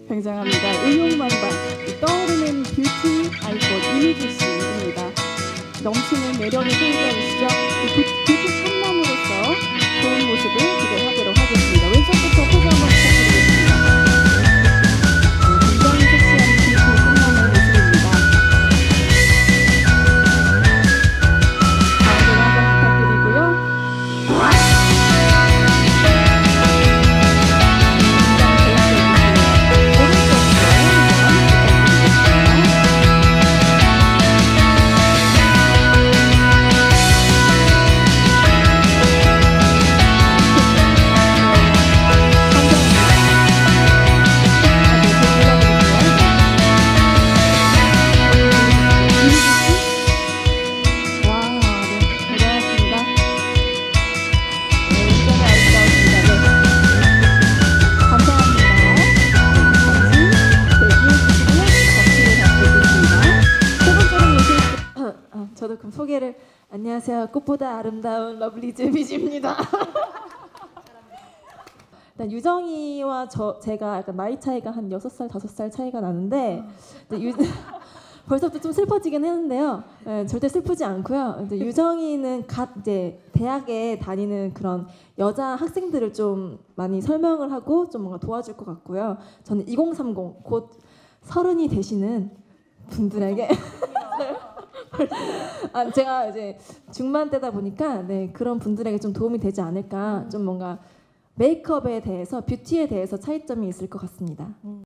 굉장합니다. 의욕만방, 떠오르는 뷰티 아이콘 이미지 씨입니다. 넘치는 매력의 소유자이시죠. 뷰티 참남으로서 좋은 모습을 기대하도록 하겠습니다. 왼쪽부터 포즈 한번 부탁드리겠습니다. 굉장히 섹시한 뷰티 참남의 모습입니다. 가운데로 한번 부탁드리고요. 저도 그럼 소개를. 안녕하세요. 꽃보다 아름다운 러블리즈 미지입니다. 일단 유정이와 제가 약간 나이 차이가 한 6살, 5살 차이가 나는데 벌써부터 좀 슬퍼지긴 했는데요. 네, 절대 슬프지 않고요. 이제 유정이는 이제 대학에 다니는 그런 여자 학생들을 좀 많이 설명을 하고 좀 뭔가 도와줄 것 같고요. 저는 2030 곧 30이 되시는 분들에게 제가 이제 중반 때다 보니까 네, 그런 분들에게 좀 도움이 되지 않을까. 좀 뭔가 메이크업에 대해서, 뷰티에 대해서 차이점이 있을 것 같습니다.